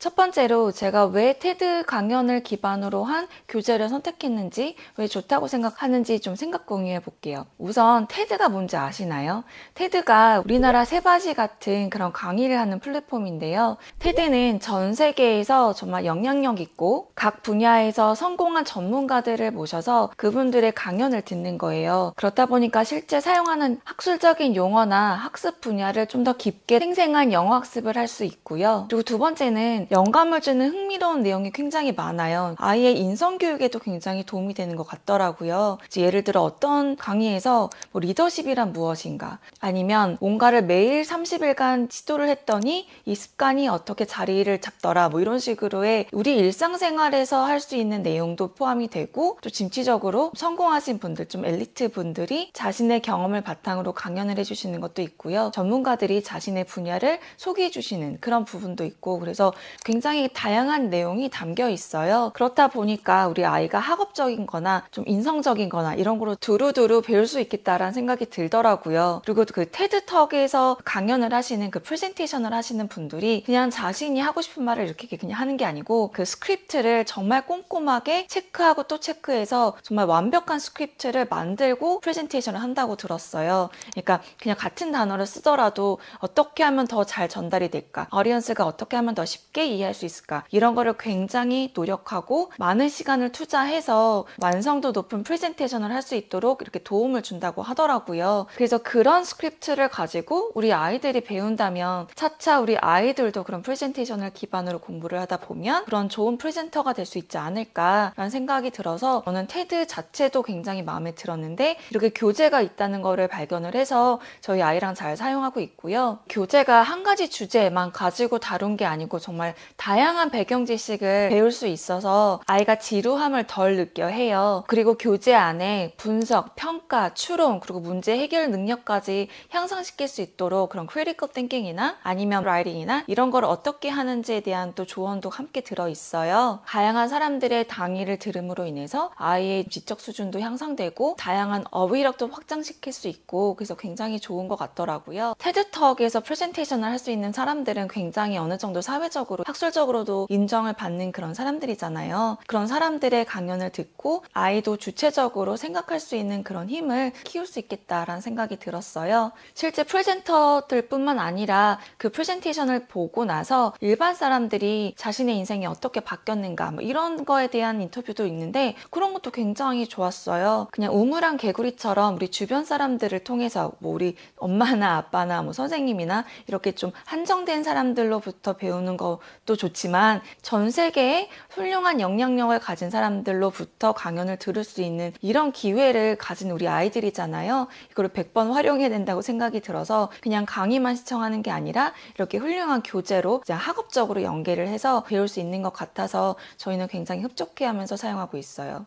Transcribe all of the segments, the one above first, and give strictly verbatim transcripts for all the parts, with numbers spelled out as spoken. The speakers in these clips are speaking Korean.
첫 번째로 제가 왜 테드 강연을 기반으로 한 교재를 선택했는지, 왜 좋다고 생각하는지 좀 생각 공유해 볼게요. 우선 테드가 뭔지 아시나요? 테드가 우리나라 세바시 같은 그런 강의를 하는 플랫폼인데요. 테드는 전 세계에서 정말 영향력 있고 각 분야에서 성공한 전문가들을 모셔서 그분들의 강연을 듣는 거예요. 그렇다 보니까 실제 사용하는 학술적인 용어나 학습 분야를 좀 더 깊게 생생한 영어 학습을 할 수 있고요. 그리고 두 번째는 영감을 주는 흥미로운 내용이 굉장히 많아요. 아이의 인성교육에도 굉장히 도움이 되는 것 같더라고요. 예를 들어 어떤 강의에서 뭐 리더십이란 무엇인가, 아니면 뭔가를 매일 삼십 일간 시도를 했더니 이 습관이 어떻게 자리를 잡더라, 뭐 이런 식으로의 우리 일상생활에서 할 수 있는 내용도 포함이 되고, 또 진취적으로 성공하신 분들, 좀 엘리트 분들이 자신의 경험을 바탕으로 강연을 해주시는 것도 있고요. 전문가들이 자신의 분야를 소개해 주시는 그런 부분도 있고, 그래서 굉장히 다양한 내용이 담겨 있어요. 그렇다 보니까 우리 아이가 학업적인 거나 좀 인성적인 거나 이런 거로 두루두루 배울 수 있겠다라는 생각이 들더라고요. 그리고 그 테드톡에서 강연을 하시는, 그 프레젠테이션을 하시는 분들이 그냥 자신이 하고 싶은 말을 이렇게 그냥 하는 게 아니고 그 스크립트를 정말 꼼꼼하게 체크하고 또 체크해서 정말 완벽한 스크립트를 만들고 프레젠테이션을 한다고 들었어요. 그러니까 그냥 같은 단어를 쓰더라도 어떻게 하면 더 잘 전달이 될까, 어디언스가 어떻게 하면 더 쉽게 이해할 수 있을까, 이런 거를 굉장히 노력하고 많은 시간을 투자해서 완성도 높은 프레젠테이션을 할 수 있도록 이렇게 도움을 준다고 하더라고요. 그래서 그런 스크립트를 가지고 우리 아이들이 배운다면 차차 우리 아이들도 그런 프레젠테이션을 기반으로 공부를 하다 보면 그런 좋은 프레젠터가 될 수 있지 않을까라는 생각이 들어서 저는 테드 자체도 굉장히 마음에 들었는데, 이렇게 교재가 있다는 거를 발견을 해서 저희 아이랑 잘 사용하고 있고요. 교재가 한 가지 주제만 가지고 다룬 게 아니고 정말 다양한 배경 지식을 배울 수 있어서 아이가 지루함을 덜 느껴 해요. 그리고 교재 안에 분석, 평가, 추론, 그리고 문제 해결 능력까지 향상시킬 수 있도록 그런 크리티컬 띵킹이나 아니면 라이팅이나 이런 걸 어떻게 하는지에 대한 또 조언도 함께 들어있어요. 다양한 사람들의 강의를 들음으로 인해서 아이의 지적 수준도 향상되고 다양한 어휘력도 확장시킬 수 있고, 그래서 굉장히 좋은 것 같더라고요. 테드톡에서 프레젠테이션을 할 수 있는 사람들은 굉장히 어느 정도 사회적으로, 학술적으로도 인정을 받는 그런 사람들이잖아요. 그런 사람들의 강연을 듣고 아이도 주체적으로 생각할 수 있는 그런 힘을 키울 수 있겠다라는 생각이 들었어요. 실제 프레젠터들 뿐만 아니라 그 프레젠테이션을 보고 나서 일반 사람들이 자신의 인생이 어떻게 바뀌었는가, 뭐 이런 거에 대한 인터뷰도 있는데 그런 것도 굉장히 좋았어요. 그냥 우물안 개구리처럼 우리 주변 사람들을 통해서, 뭐 우리 엄마나 아빠나 뭐 선생님이나 이렇게 좀 한정된 사람들로부터 배우는 것도 좋지만 전 세계에 훌륭한 영향력을 가진 사람들로부터 강연을 들을 수 있는 이런 기회를 가진 우리 아이들이잖아요. 이거를 백 번 활용해야 된다고 생각이 들어서 그냥 강의만 시청하는 게 아니라 이렇게 훌륭한 교재로 그냥 학업적으로 연계를 해서 배울 수 있는 것 같아서 저희는 굉장히 흡족해하면서 사용하고 있어요.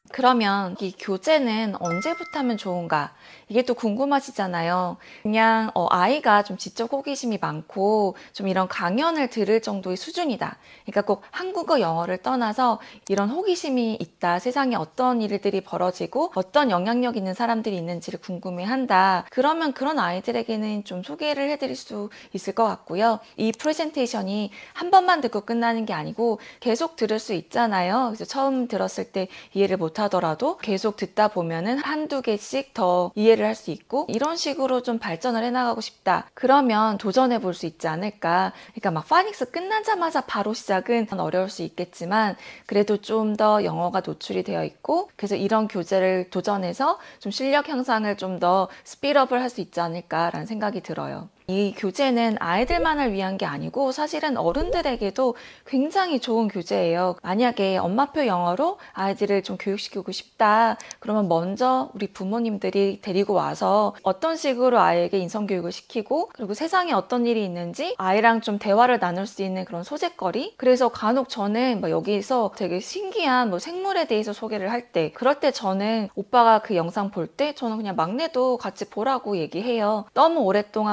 그러면 이 교재는 언제부터 하면 좋은가? 이게 또 궁금하시잖아요. 그냥 어, 아이가 좀 지적 호기심이 많고 좀 이런 강연을 들을 정도의 수준이다. 그러니까 꼭 한국어, 영어를 떠나서 이런 호기심이 있다. 세상에 어떤 일들이 벌어지고 어떤 영향력 있는 사람들이 있는지를 궁금해한다. 그러면 그런 아이들에게는 좀 소개를 해드릴 수 있을 것 같고요. 이 프레젠테이션이 한 번만 듣고 끝나는 게 아니고 계속 들을 수 있잖아요. 그래서 처음 들었을 때 이해를 못 하더라도 계속 듣다 보면은 한두 개씩 더 이해를 할 수 있고, 이런 식으로 좀 발전을 해나가고 싶다. 그러면 도전해 볼 수 있지 않을까. 그러니까 막 파닉스 끝나자마자 바로 시작은 어려울 수 있겠지만 그래도 좀 더 영어가 노출이 되어 있고, 그래서 이런 교재를 도전해서 좀 실력 향상을 좀 더 스피드업을 할 수 있지 않을까라는 생각이 들어요. 이 교재는 아이들만을 위한 게 아니고 사실은 어른들에게도 굉장히 좋은 교재예요. 만약에 엄마표 영어로 아이들을 좀 교육시키고 싶다. 그러면 먼저 우리 부모님들이 데리고 와서 어떤 식으로 아이에게 인성교육을 시키고, 그리고 세상에 어떤 일이 있는지 아이랑 좀 대화를 나눌 수 있는 그런 소재거리. 그래서 간혹 저는 뭐 여기서 되게 신기한 뭐 생물에 대해서 소개를 할 때, 그럴 때 저는 오빠가 그 영상 볼 때 저는 그냥 막내도 같이 보라고 얘기해요. 너무 오랫동안 보는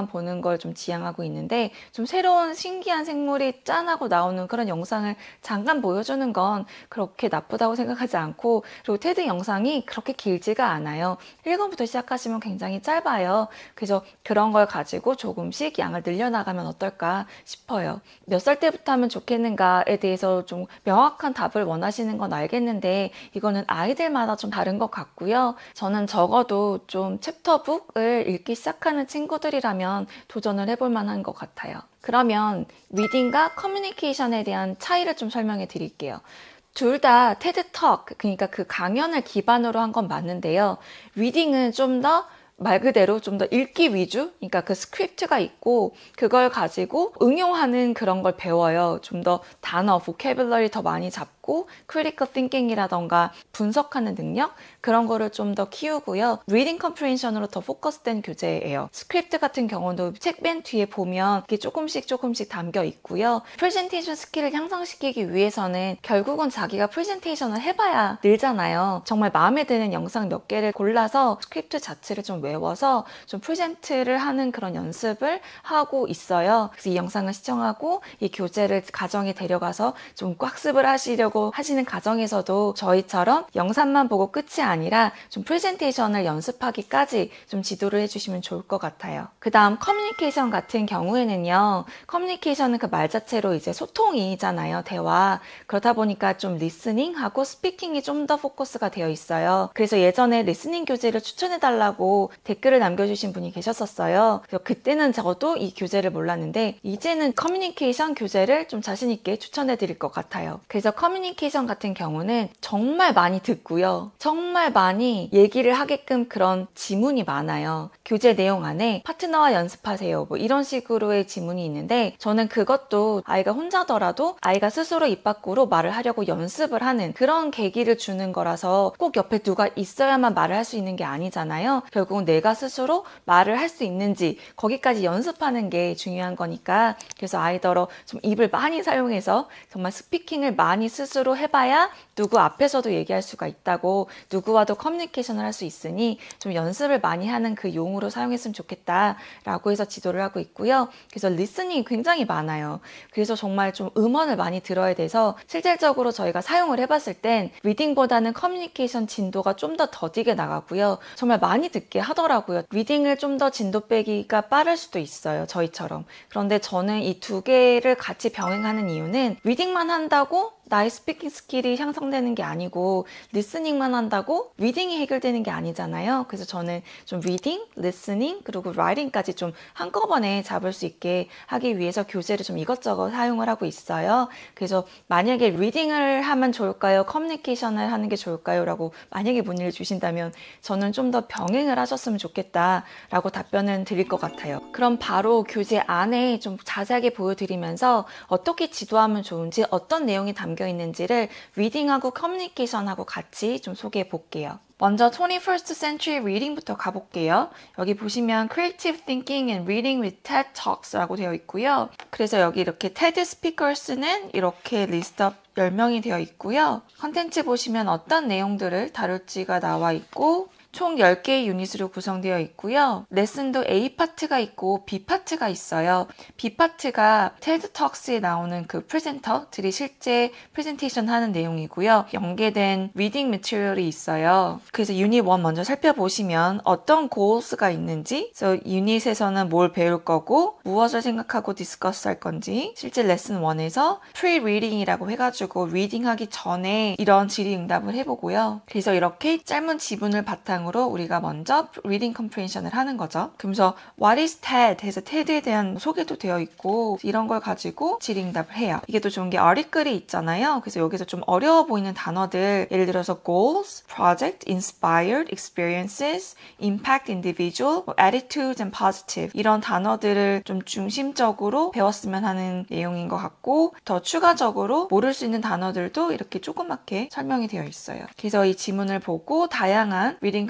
걸 좀 지향하고 있는데 좀 새로운 신기한 생물이 짠하고 나오는 그런 영상을 잠깐 보여주는 건 그렇게 나쁘다고 생각하지 않고, 그리고 테드 영상이 그렇게 길지가 않아요. 일 권부터 시작하시면 굉장히 짧아요. 그래서 그런 걸 가지고 조금씩 양을 늘려나가면 어떨까 싶어요. 몇 살 때부터 하면 좋겠는가에 대해서 좀 명확한 답을 원하시는 건 알겠는데 이거는 아이들마다 좀 다른 것 같고요. 저는 적어도 좀 챕터북을 읽기 시작하는 친구들이라면 도전을 해볼 만한 것 같아요. 그러면 리딩과 커뮤니케이션에 대한 차이를 좀 설명해 드릴게요. 둘 다 테드 톡, 그러니까 그 강연을 기반으로 한 건 맞는데요. 리딩은 좀 더 말 그대로 좀 더 읽기 위주, 그러니까 그 스크립트가 있고 그걸 가지고 응용하는 그런 걸 배워요. 좀 더 단어, 보캐블러리 더 많이 잡고 크리티컬 띵킹이라던가 분석하는 능력, 그런 거를 좀 더 키우고요. 리딩 컴프레hension으로 더 포커스된 교재예요. 스크립트 같은 경우도 책 맨 뒤에 보면 이게 조금씩 조금씩 담겨 있고요. 프레젠테이션 스킬을 향상시키기 위해서는 결국은 자기가 프레젠테이션을 해봐야 늘잖아요. 정말 마음에 드는 영상 몇 개를 골라서 스크립트 자체를 좀 외워서 좀 프레젠트를 하는 그런 연습을 하고 있어요. 그래서 이 영상을 시청하고 이 교재를 가정에 데려가서 좀 학습을 하시려고 하시는 가정에서도 저희처럼 영상만 보고 끝이 아니라 좀 프레젠테이션을 연습하기까지 좀 지도를 해주시면 좋을 것 같아요. 그 다음 커뮤니케이션 같은 경우에는요, 커뮤니케이션은 그 말 자체로 이제 소통이잖아요. 대화. 그러다 보니까 좀 리스닝하고 스피킹이 좀 더 포커스가 되어 있어요. 그래서 예전에 리스닝 교재를 추천해달라고 댓글을 남겨주신 분이 계셨었어요. 그래서 그때는 저도 이 교재를 몰랐는데 이제는 커뮤니케이션 교재를 좀 자신있게 추천해 드릴 것 같아요. 그래서 커뮤니케이션 같은 경우는 정말 많이 듣고요. 정말 많이 얘기를 하게끔 그런 지문이 많아요. 교재 내용 안에 파트너와 연습하세요, 뭐 이런 식으로의 지문이 있는데, 저는 그것도 아이가 혼자더라도 아이가 스스로 입 밖으로 말을 하려고 연습을 하는 그런 계기를 주는 거라서 꼭 옆에 누가 있어야만 말을 할 수 있는 게 아니잖아요. 결국은 내가 스스로 말을 할 수 있는지 거기까지 연습하는 게 중요한 거니까, 그래서 아이더러 좀 입을 많이 사용해서 정말 스피킹을 많이 스스로 해봐야 누구 앞에서도 얘기할 수가 있다고, 누구와도 커뮤니케이션을 할 수 있으니 좀 연습을 많이 하는 그 용으로 사용했으면 좋겠다라고 해서 지도를 하고 있고요. 그래서 리스닝이 굉장히 많아요. 그래서 정말 좀 음원을 많이 들어야 돼서 실질적으로 저희가 사용을 해봤을 땐 리딩보다는 커뮤니케이션 진도가 좀 더 더디게 나가고요. 정말 많이 듣게 하더라고요. 리딩을 좀 더 진도 빼기가 빠를 수도 있어요, 저희처럼. 그런데 저는 이 두 개를 같이 병행하는 이유는 리딩만 한다고 나의 스피킹 스킬이 향상되는 게 아니고 리스닝만 한다고 리딩이 해결되는 게 아니잖아요. 그래서 저는 좀 리딩, 리스닝, 그리고 라이팅까지 좀 한꺼번에 잡을 수 있게 하기 위해서 교재를 좀 이것저것 사용을 하고 있어요. 그래서 만약에 리딩을 하면 좋을까요? 커뮤니케이션을 하는 게 좋을까요? 라고 만약에 문의를 주신다면 저는 좀 더 병행을 하셨으면 좋겠다라고 답변을 드릴 것 같아요. 그럼 바로 교재 안에 좀 자세하게 보여드리면서 어떻게 지도하면 좋은지, 어떤 내용이 담겨 있는지를 리딩하고 커뮤니케이션하고 같이 좀 소개해 볼게요. 먼저 twenty-first century reading부터 가볼게요. 여기 보시면 Creative Thinking and Reading with TED Talks라고 되어 있고요. 그래서 여기 이렇게 TED 스피커스는 이렇게 리스트업 열 명이 되어 있고요. 컨텐츠 보시면 어떤 내용들을 다룰지가 나와 있고 총 열 개의 유닛으로 구성되어 있고요. 레슨도 A 파트가 있고 B 파트가 있어요. B 파트가 테드 톡스에 나오는 그 프레젠터들이 실제 프레젠테이션 하는 내용이고요. 연계된 리딩 매티리얼이 있어요. 그래서 유닛 일 먼저 살펴보시면 어떤 goals가 있는지, 그래서 유닛에서는 뭘 배울 거고 무엇을 생각하고 디스커스 할 건지, 실제 레슨 일에서 프리-리딩이라고 해가지고 리딩하기 전에 이런 질의응답을 해보고요. 그래서 이렇게 짧은 지문을 바탕으로 우리가 먼저 리딩 컴프레hension을 하는 거죠. 그러면서 What is TED? 해서 테드에 대한 소개도 되어 있고 이런 걸 가지고 질의응답을 해요. 이게 또 좋은 게 아티클이 있잖아요. 그래서 여기서 좀 어려워 보이는 단어들, 예를 들어서 goals, project, inspired, experiences, impact, individual, attitudes and positive, 이런 단어들을 좀 중심적으로 배웠으면 하는 내용인 것 같고, 더 추가적으로 모를 수 있는 단어들도 이렇게 조그맣게 설명이 되어 있어요. 그래서 이 지문을 보고 다양한 리딩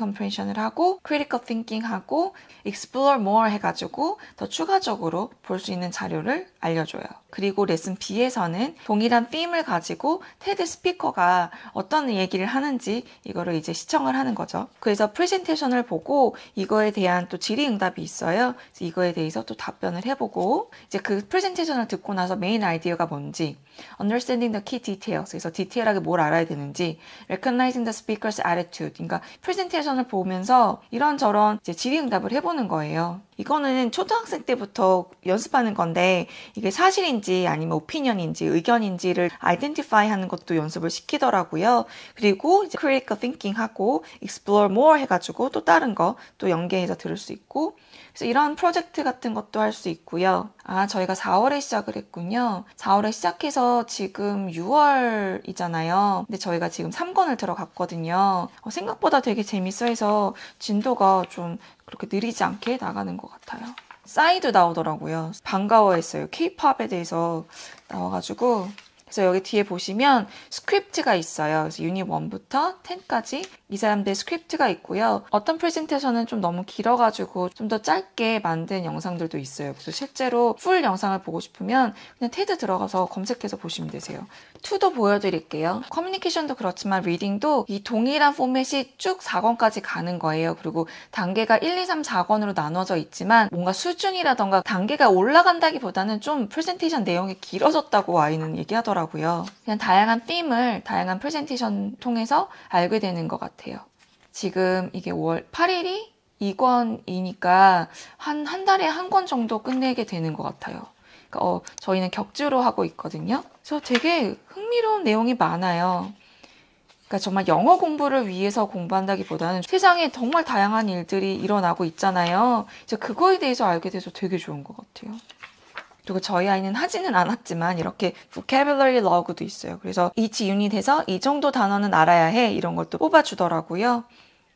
comprehension을 하고 critical thinking 하고 explore more 해가지고 더 추가적으로 볼 수 있는 자료를 알려줘요. 그리고 레슨 B에서는 동일한 theme을 가지고 테드 스피커가 어떤 얘기를 하는지 이거를 이제 시청을 하는 거죠. 그래서 프레젠테이션을 보고 이거에 대한 또 질의응답이 있어요. 그래서 이거에 대해서 또 답변을 해보고 이제 그 프레젠테이션을 듣고 나서 메인 아이디어가 뭔지 understanding the key details, 그래서 디테일하게 뭘 알아야 되는지 recognizing the speaker's attitude, 그러니까 프레젠테이션을 보면서 이런저런 이제 질의응답을 해보는 거예요. 이거는 초등학생 때부터 연습하는 건데 이게 사실인지 아니면 오피니언인지 의견인지를 아이덴티파이 하는 것도 연습을 시키더라고요. 그리고 이제 critical thinking 하고 explore more 해가지고 또 다른 거 또 연계해서 들을 수 있고, 그래서 이런 프로젝트 같은 것도 할 수 있고요. 아, 저희가 사월에 시작을 했군요. 사월에 시작해서 지금 유월이잖아요. 근데 저희가 지금 삼 권을 들어갔거든요. 어, 생각보다 되게 재밌어 해서 진도가 좀 그렇게 느리지 않게 나가는 것 같아요. 싸이도 나오더라고요. 반가워했어요. 케이팝에 대해서 나와가지고. 그래서 여기 뒤에 보시면 스크립트가 있어요. 그래서 유닛 일부터 십까지 이 사람들 스크립트가 있고요. 어떤 프레젠테이션은 좀 너무 길어가지고 좀 더 짧게 만든 영상들도 있어요. 그래서 실제로 풀 영상을 보고 싶으면 그냥 테드 들어가서 검색해서 보시면 되세요. 이도 보여드릴게요. 커뮤니케이션도 그렇지만 리딩도 이 동일한 포맷이 쭉 사 권까지 가는 거예요. 그리고 단계가 일, 이, 삼, 사 권으로 나눠져 있지만 뭔가 수준이라던가 단계가 올라간다기보다는 좀 프레젠테이션 내용이 길어졌다고 아이는 얘기하더라고요. 그냥 다양한 ธี임을 다양한 프레젠테이션 통해서 알게 되는 것 같아요. 지금 이게 오월 팔 일이 이 권이니까 한, 한 달에 한 권 정도 끝내게 되는 것 같아요. 그러니까 어, 저희는 격주로 하고 있거든요. 그래서 되게 흥미로운 내용이 많아요. 그러니까 정말 영어 공부를 위해서 공부한다기보다는 세상에 정말 다양한 일들이 일어나고 있잖아요. 그래서 그거에 대해서 알게 돼서 되게 좋은 것 같아요. 그리고 저희 아이는 하지는 않았지만 이렇게 vocabulary log도 있어요. 그래서 each unit에서 이 정도 단어는 알아야 해 이런 것도 뽑아주더라고요.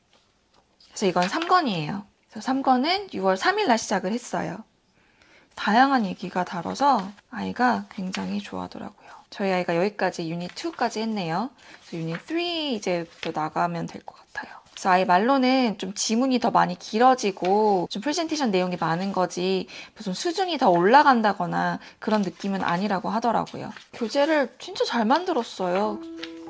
그래서 이건 삼 권이에요. 그래서 삼 권은 유월 삼 일 날 시작을 했어요. 다양한 얘기가 다뤄서 아이가 굉장히 좋아하더라고요. 저희 아이가 여기까지 유닛 이까지 했네요. 그래서 유닛 삼 이제부터 나가면 될 것 같아요. 그래서 아이 말로는 좀 지문이 더 많이 길어지고 좀 프레젠테이션 내용이 많은 거지 무슨 수준이 더 올라간다거나 그런 느낌은 아니라고 하더라고요. 교재를 진짜 잘 만들었어요.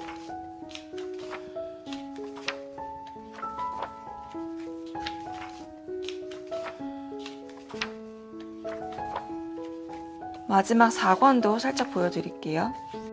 마지막 사 권도 살짝 보여드릴게요.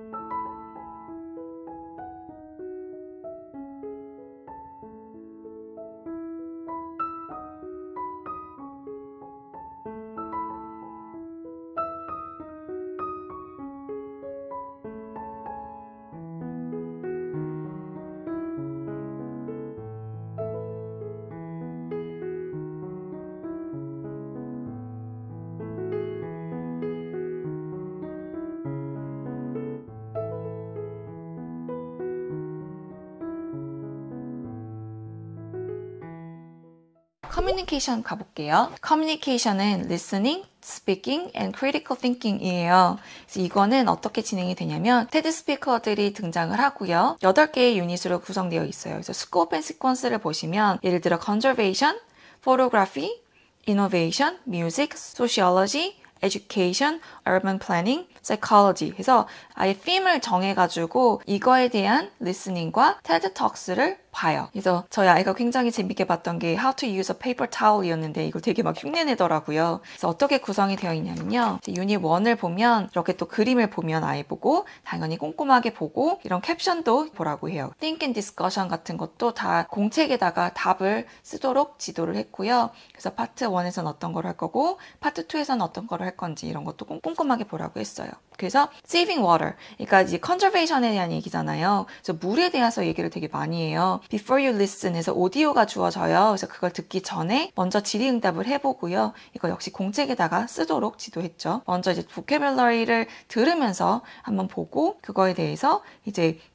커뮤니케이션 가볼게요. 커뮤니케이션은 listening, speaking, and critical thinking이에요. 그래서 이거는 어떻게 진행이 되냐면 테드 스피커들이 등장을 하고요. 여덟 개의 유닛으로 구성되어 있어요. 그래서 scope and sequence를 보시면 예를 들어 conservation, photography, innovation, music, sociology, education, urban planning, psychology 해서 아예 theme을 정해가지고 이거에 대한 listening과 테드 톡스를 봐요. 그래서 저희 아이가 굉장히 재밌게 봤던 게 How to use a paper towel 이었는데 이걸 되게 막 흉내내더라고요. 그래서 어떻게 구성이 되어 있냐면요. 유닛 일을 보면 이렇게 또 그림을 보면 아이 보고 당연히 꼼꼼하게 보고 이런 캡션도 보라고 해요. Think and discussion 같은 것도 다 공책에다가 답을 쓰도록 지도를 했고요. 그래서 파트 일에서는 어떤 걸 할 거고 파트 이에서는 어떤 걸 할 건지 이런 것도 꼼꼼하게 보라고 했어요. 그래서 saving water, 그러니까 이제 conservation에 대한 얘기잖아요. 그래서 물에 대해서 얘기를 되게 많이 해요. Before you listen 해서 오디오가 주어져요. 그래서 그걸 듣기 전에 먼저 질의응답을 해보고요. 이거 역시 공책에다가 쓰도록 지도했죠. 먼저 이제 vocabulary를 들으면서 한번 보고 그거에 대해서 이제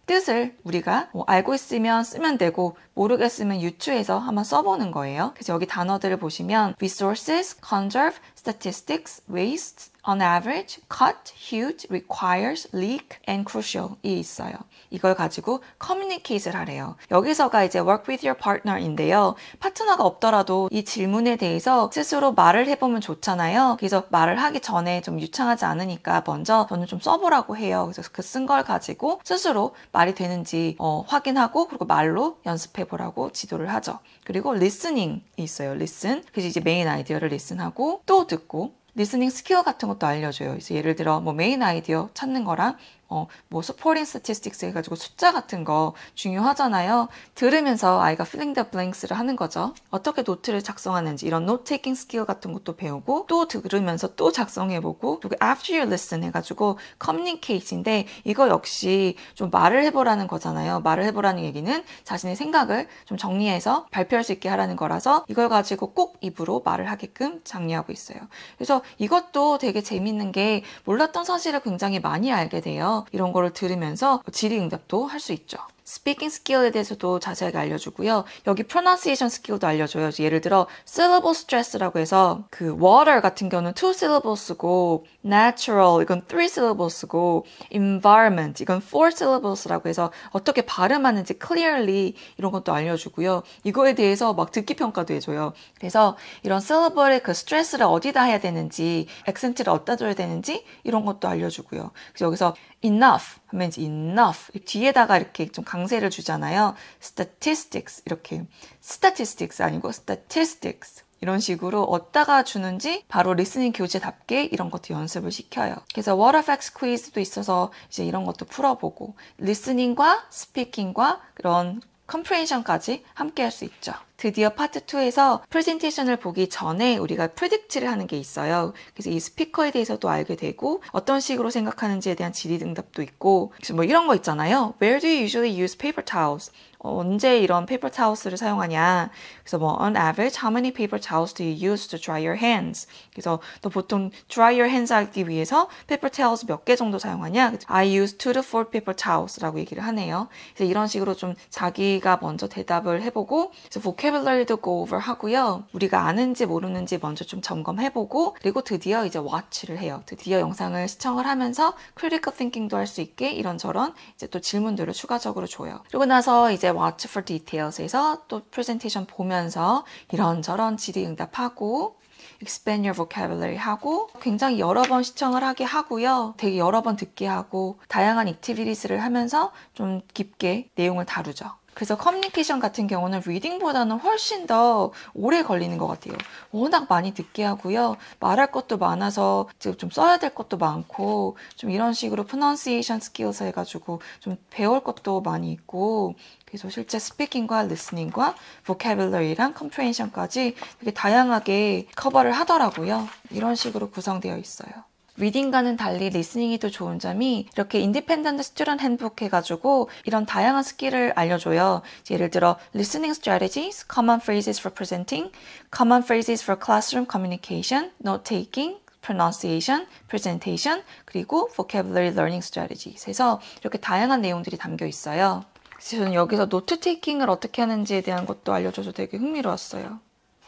뜻을 우리가 뭐 알고 있으면 쓰면 되고 모르겠으면 유추해서 한번 써보는 거예요. 그래서 여기 단어들을 보시면 resources, conserve, statistics, waste, on average, cut, huge, requires, leak, and crucial 이 있어요. 이걸 가지고 communicate를 하래요. 여기서가 이제 work with your partner인데요. 파트너가 없더라도 이 질문에 대해서 스스로 말을 해보면 좋잖아요. 그래서 말을 하기 전에 좀 유창하지 않으니까 먼저 저는 좀 써보라고 해요. 그래서 그 쓴 걸 가지고 스스로 말이 되는지 어, 확인하고 그리고 말로 연습해보라고 지도를 하죠. 그리고 listening이 있어요. listen. 그래서 이제 메인 아이디어를 listen하고 또 듣고 리스닝 스킬 같은 것도 알려줘요. 그래서 예를 들어 뭐 메인 아이디어 찾는 거랑 어, 뭐 supporting statistics 해가지고 숫자 같은 거 중요하잖아요. 들으면서 아이가 filling the blanks를 하는 거죠. 어떻게 노트를 작성하는지 이런 note taking 스킬 같은 것도 배우고 또 들으면서 또 작성해보고 그리고 after you listen 해가지고 communicate인데 이거 역시 좀 말을 해보라는 거잖아요. 말을 해보라는 얘기는 자신의 생각을 좀 정리해서 발표할 수 있게 하라는 거라서 이걸 가지고 꼭 입으로 말을 하게끔 장려하고 있어요. 그래서 이것도 되게 재밌는 게 몰랐던 사실을 굉장히 많이 알게 돼요. 이런 거를 들으면서 질의응답도 할 수 있죠. 스피킹 스킬에 대해서도 자세하게 알려주고요. 여기 pronunciation 스킬도 알려줘요. 예를 들어 syllable stress라고 해서 그 water 같은 경우는 two syllables고 natural 이건 three syllables고 environment 이건 four syllables라고 해서 어떻게 발음하는지 clearly 이런 것도 알려주고요. 이거에 대해서 막 듣기 평가도 해줘요. 그래서 이런 syllable의 그 stress를 어디다 해야 되는지 액센트를 어디다 줘야 되는지 이런 것도 알려주고요. 그래서 여기서 enough 하면 이제 enough 뒤에다가 이렇게 좀 강세를 주잖아요. statistics 이렇게 statistics 아니고 statistics 이런 식으로 어디다가 주는지 바로 리스닝 교재답게 이런 것도 연습을 시켜요. 그래서 What Effects 퀴즈도 있어서 이제 이런 것도 풀어보고 리스닝과 스피킹과 그런 컴프레hension까지 함께 할 수 있죠. 드디어 파트 투에서 프레젠테이션을 보기 전에 우리가 프리딕트를 하는 게 있어요. 그래서 이 스피커에 대해서도 알게 되고 어떤 식으로 생각하는지에 대한 질의응답도 있고 그래서 뭐 이런 거 있잖아요. Where do you usually use paper towels? 어, 언제 이런 페이퍼 타워스를 사용하냐. 그래서 뭐 on average, how many paper towels do you use to dry your hands? 그래서 또 보통 dry your hands 하기 위해서 paper towels 몇 개 정도 사용하냐? I use two to four paper towels라고 얘기를 하네요. 그래서 이런 식으로 좀 자기가 먼저 대답을 해보고 그래서 vocabulary도 go over 하고요. 우리가 아는지 모르는지 먼저 좀 점검해보고 그리고 드디어 이제 watch를 해요. 드디어 영상을 시청을 하면서 critical thinking도 할 수 있게 이런저런 이제 또 질문들을 추가적으로 줘요. 그리고 나서 이제 watch for details에서 또 프레젠테이션 보면서 이런저런 질의응답하고 expand your vocabulary 하고 굉장히 여러 번 시청을 하게 하고요. 되게 여러 번 듣게 하고 다양한 액티비티스를 하면서 좀 깊게 내용을 다루죠. 그래서 커뮤니케이션 같은 경우는 리딩보다는 훨씬 더 오래 걸리는 것 같아요. 워낙 많이 듣게 하고요. 말할 것도 많아서 좀 써야 될 것도 많고 좀 이런 식으로 pronunciation skills 해가지고 좀 배울 것도 많이 있고 그래서 실제 스피킹과 리스닝과 vocabulary랑 comprehension까지 되게 다양하게 커버를 하더라고요. 이런 식으로 구성되어 있어요. 리딩과는 달리 리스닝이 더 좋은 점이 이렇게 인디펜던트 스튜던트 핸드북 해가지고 이런 다양한 스킬을 알려줘요. 예를 들어 listening strategies, common phrases for presenting, common phrases for classroom communication, note taking, pronunciation, presentation, 그리고 vocabulary learning strategies 해서 이렇게 다양한 내용들이 담겨 있어요. 그래서 저는 여기서 노트 테이킹을 어떻게 하는지에 대한 것도 알려줘서 되게 흥미로웠어요.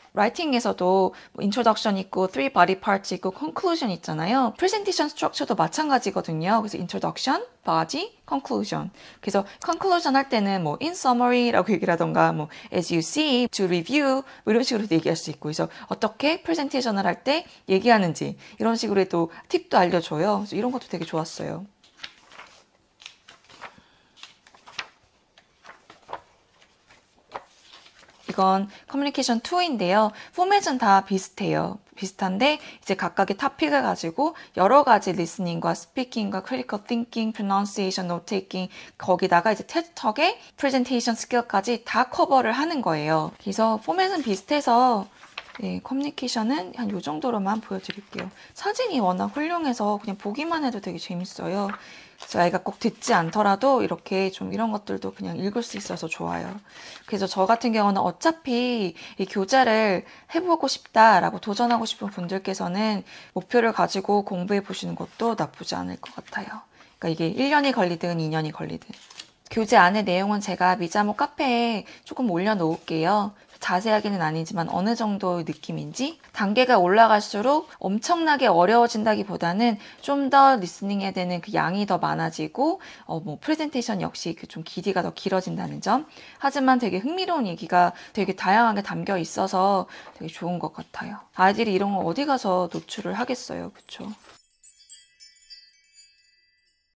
라이팅에서도 인트로덕션 있고 three body parts 있고 conclusion 있잖아요. 프레젠테이션 스트럭처도 마찬가지거든요. 그래서 introduction, body, conclusion. 그래서 conclusion 할 때는 뭐 in summary라고 얘기를 하던가 뭐 as you see, to review 뭐 이런 식으로 얘기할 수 있고 그래서 어떻게 프레젠테이션을 할 때 얘기하는지 이런 식으로 또 팁도 알려줘요. 그래서 이런 것도 되게 좋았어요. 이건 커뮤니케이션 투인데요. 포맷은 다 비슷해요. 비슷한데 이제 각각의 토픽을 가지고 여러 가지 리스닝과 스피킹과 크리티컬 띵킹, 프로넌시에이션, 노트 테이킹 거기다가 이제 테드톡의 프레젠테이션 스킬까지 다 커버를 하는 거예요. 그래서 포맷은 비슷해서 네, 커뮤니케이션은 한 요 정도로만 보여드릴게요. 사진이 워낙 훌륭해서 그냥 보기만 해도 되게 재밌어요. 그래서 아이가 꼭 듣지 않더라도 이렇게 좀 이런 것들도 그냥 읽을 수 있어서 좋아요. 그래서 저 같은 경우는 어차피 이 교재를 해보고 싶다라고 도전하고 싶은 분들께서는 목표를 가지고 공부해 보시는 것도 나쁘지 않을 것 같아요. 그러니까 이게 일 년이 걸리든 이 년이 걸리든. 교재 안의 내용은 제가 미자모 카페에 조금 올려놓을게요. 자세하게는 아니지만 어느 정도의 느낌인지. 단계가 올라갈수록 엄청나게 어려워진다기보다는 좀 더 리스닝해야 되는 그 양이 더 많아지고 어, 뭐 프레젠테이션 역시 그 좀 길이가 더 길어진다는 점. 하지만 되게 흥미로운 얘기가 되게 다양하게 담겨 있어서 되게 좋은 것 같아요. 아이들이 이런 거 어디 가서 노출을 하겠어요, 그쵸?